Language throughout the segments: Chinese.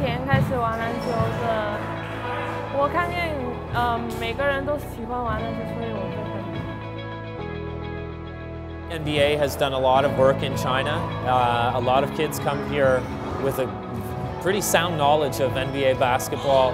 前开始玩篮球的，我看见每个人都喜欢玩篮球，所以我就很。 NBA has done a lot of work in China. A lot of kids come here with a pretty sound knowledge of NBA basketball.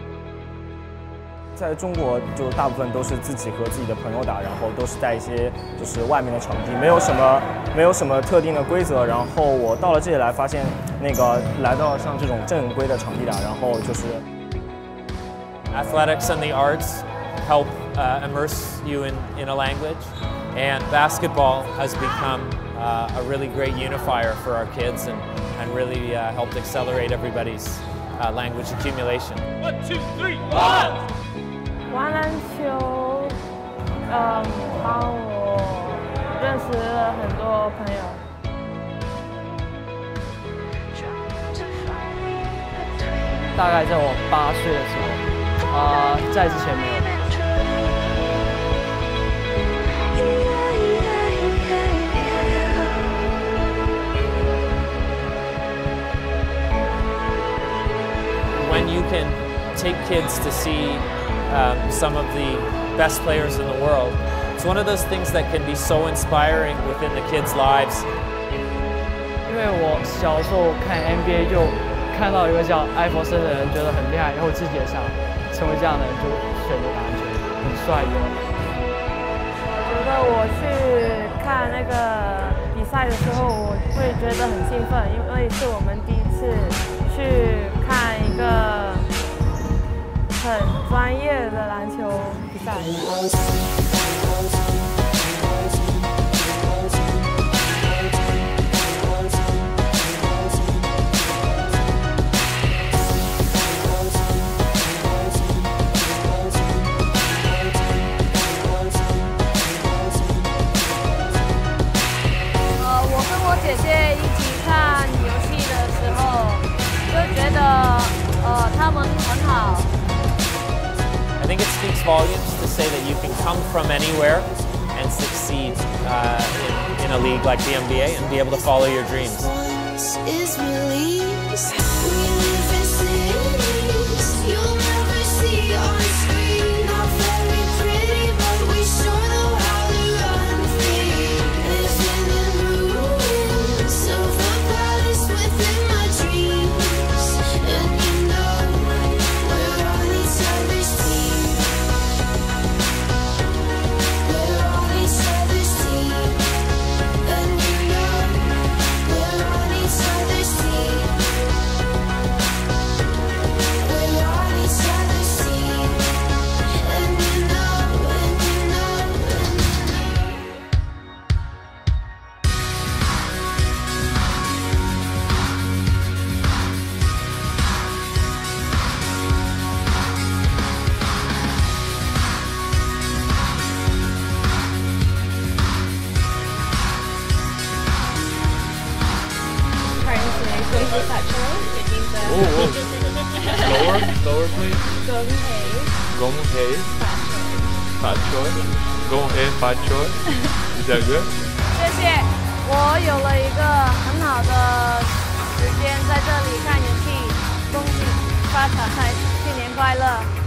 在中国，就大部分都是自己和自己的朋友打，然后都是在一些就是外面的场地，没有什么特定的规则。然后我到了这里来，发现那个来到像这种正规的场地打，然后就是 Athletics and the arts help immerse you in a language, and basketball has become a really great unifier for our kids and really helped accelerate everybody's language accumulation. 1, 2, 3, 1! 玩篮球，帮我认识了很多朋友。 大概在我8岁的时候，在之前没有。 When you can take kids to see some of the best players in the world, it's one of those things that can be so inspiring within the kids' lives. 因为我小时候看 NBA 就看到一个叫艾弗森的人，觉得很厉害，然后自己也想成为这样的人，就选择打篮球，很帅的。 我觉得我去看那个比赛的时候，我会觉得很兴奋，因为是我们第一次去看一个很专业的篮球比赛。我跟我姐姐一起看游戏的时候，就觉得他们很好。 I think it speaks volumes to say that you can come from anywhere and succeed in a league like the NBA and be able to follow your dreams. Slower, please. 恭喜发财 Is that good? 谢谢，我有了一个很好的时间在这里看游戏，恭喜发财，新年快乐！